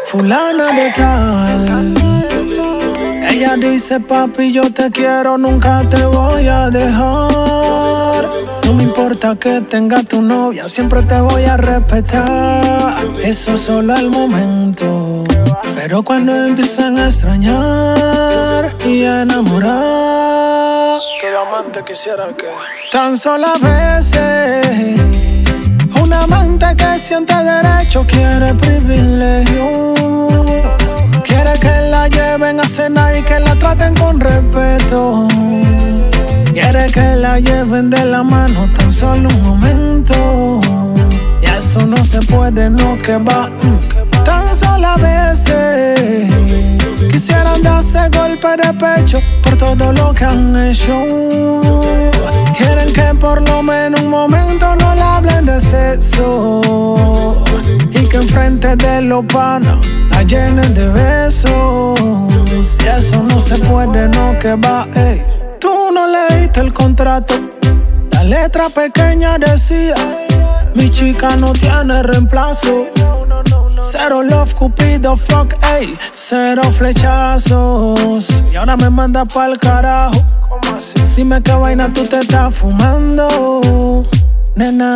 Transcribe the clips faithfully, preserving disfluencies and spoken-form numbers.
fulana de tal. Ella dice, papi, yo te quiero, nunca te voy a dejar. No me importa que tenga tu novia, siempre te voy a respetar. Eso es solo el momento, pero cuando empiezan a extrañar y a enamorar, todo amante quisiera que tan solo a veces un amante que siente derecho quiere privilegio. Quiere que la lleven a cenar y que la traten con respeto. Quiere que la lleven de la mano tan solo un momento. Y eso no se puede, no que va. Tan solo a veces quisieran darse golpe de pecho por todo lo que han hecho. Quieren que por lo menos un momento no le hablen de sexo. Y que enfrente de los panas la llenen de besos. Y eso no se puede, no que va, ey. Tú no leíste el contrato, la letra pequeña decía: mi chica no tiene reemplazo. Cero love, cupido, fuck, ey. Cero flechazos. Y ahora me manda pa'l carajo. Dime qué vaina tú te estás fumando, nena.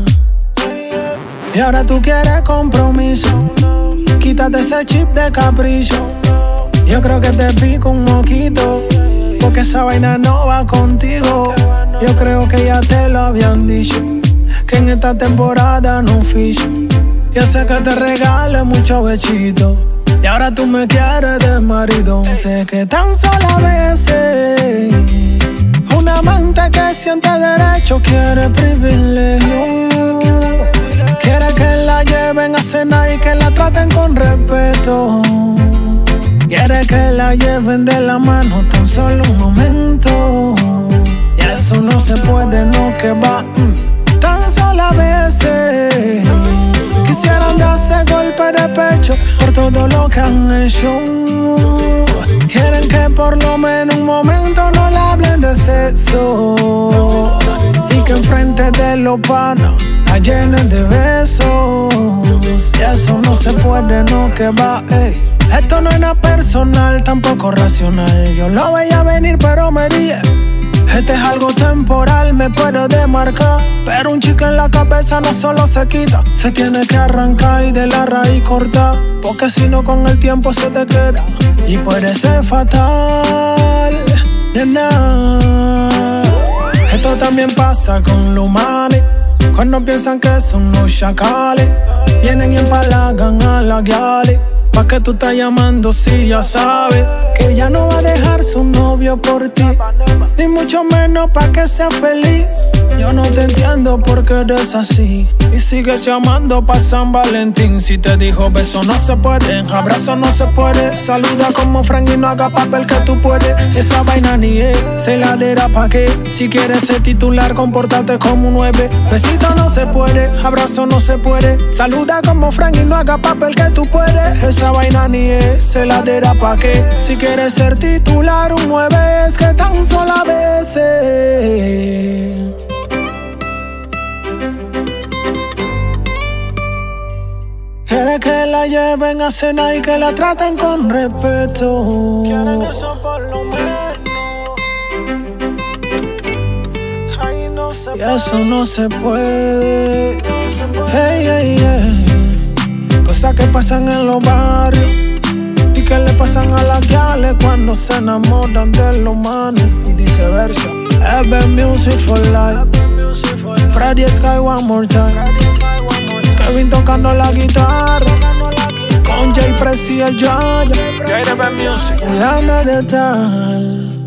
Y ahora tú quieres compromiso. Quítate ese chip de capricho. Yo creo que te pico un moquito, porque esa vaina no va contigo. Yo creo que ya te lo habían dicho, que en esta temporada no ficho. Yo sé que te regale mucho bechito, y ahora tú me quieres de marido. Sé que tan solo a veces un amante que siente derecho quiere privilegio. Quiere que la lleven a cenar y que la traten con respeto. Quiere que la lleven de la mano tan solo un momento. Y eso no se puede, no que va. Tan solo a veces quisieran darse golpe de pecho por todo lo que han hecho. Quieren que por lo menos un momento no le hablen de sexo. Y que enfrente de los panas la llenen de besos. Y eso no se puede, no que va, ey. Esto no es nada personal, tampoco racional. Yo lo veía venir pero me ríe. Este es algo temporal, me puedo demarcar. Pero un chicle en la cabeza no solo se quita, se tiene que arrancar y de la raíz cortar. Porque si no con el tiempo se te queda y puede ser fatal, nena. Esto también pasa con los manes, cuando piensan que son los chacales. Vienen y empalagan a la guiales. ¿Pa' qué tú estás llamando si ya sabes que ella no va a dejar su novio por ti? Ni mucho menos pa' que sea feliz. Yo no te entiendo por qué eres así y sigues llamando pa' San Valentín. Si te dijo beso no se puede, abrazo no se puede. Saluda como Frank y no haga papel que tú puedes. Esa vaina ni es celadera pa' qué. Si quieres ser titular, compórtate como un nueve. Besito no se puede, abrazo no se puede. Saluda como Frank y no haga papel que tú puedes. Esa vaina ni es celadera pa' qué. Si quieres ser titular, un nueve es que tan solo a veces quiere que la lleven a cenar y que la traten con respeto. Quieren eso por lo menos. Ay, no se y eso no se puede. No se puede. Hey, hey, hey. Cosas que pasan en los barrios y que le pasan a las gales cuando se enamoran de los manes y viceversa. F M Music for Life. Freddy Sky one more time. Kevin tocando la guitarra con Jay Press y el Yaya. F M Music. Fulana de tal.